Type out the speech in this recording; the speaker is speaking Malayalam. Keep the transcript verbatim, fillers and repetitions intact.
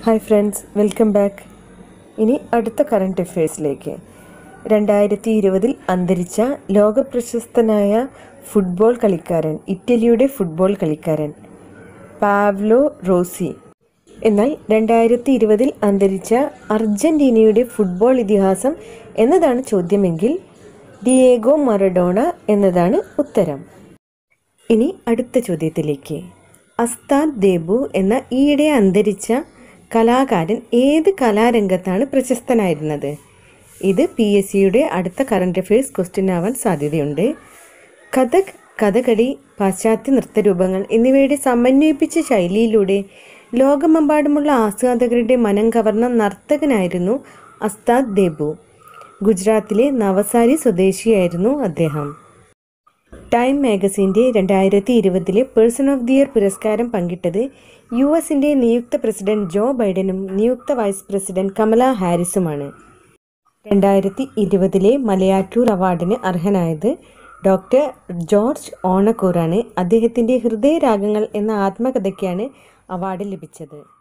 Hi friends, welcome back. ഇനി അടുത്ത കറണ്ട് അഫയേഴ്സിലേക്ക്. രണ്ടായിരത്തി ഇരുപതിൽ അന്തരിച്ച ലോകപ്രശസ്തനായ ഫുട്ബോൾ കളിക്കാരൻ, ഇറ്റലിയുടെ ഫുട്ബോൾ കളിക്കാരൻ പാവ്ലോ റോസി. എന്നാൽ രണ്ടായിരത്തി ഇരുപതിൽ അന്തരിച്ച അർജന്റീനയുടെ ഫുട്ബോൾ ഇതിഹാസം എന്നതാണ് ചോദ്യമെങ്കിൽ ഡിയേഗോ മറഡോണ എന്നതാണ് ഉത്തരം. ഇനി അടുത്ത ചോദ്യത്തിലേക്ക്. ഉസ്താദ് ദേബു എന്ന ഈയിടെ അന്തരിച്ച കലാകാരൻ ഏത് കലാരംഗത്താണ് പ്രശസ്തനായിരുന്നത്? ഇത് പി എസ് സിയുടെ അടുത്ത കറണ്ട് അഫയേഴ്സ് ക്വസ്റ്റ്യൻ ആവാൻ സാധ്യതയുണ്ട്. കഥക്, കഥകളി, പാശ്ചാത്യ നൃത്തരൂപങ്ങൾ എന്നിവയുടെ സമന്വയിപ്പിച്ച ശൈലിയിലൂടെ ലോകമെമ്പാടുമുള്ള ആസ്വാദകരുടെ മനം കവർന്ന നർത്തകനായിരുന്നു ഉസ്താദ് ദേബു. ഗുജറാത്തിലെ നവസാരി സ്വദേശിയായിരുന്നു അദ്ദേഹം. ടൈം മാഗസിൻ്റെ രണ്ടായിരത്തി ഇരുപതിലെ പേഴ്സൺ ഓഫ് ദി ഇയർ പുരസ്കാരം പങ്കിട്ടത് യു എസിൻ്റെ നിയുക്ത പ്രസിഡന്റ് ജോ ബൈഡനും നിയുക്ത വൈസ് പ്രസിഡന്റ് കമല ഹാരിസുമാണ്. രണ്ടായിരത്തി ഇരുപതിലെ മലയാറ്റൂർ അവാർഡിന് അർഹനായത് ഡോക്ടർ ജോർജ് ഓണക്കൂറാണ്. അദ്ദേഹത്തിൻ്റെ ഹൃദയരാഗങ്ങൾ എന്ന ആത്മകഥയ്ക്കാണ് അവാർഡ് ലഭിച്ചത്.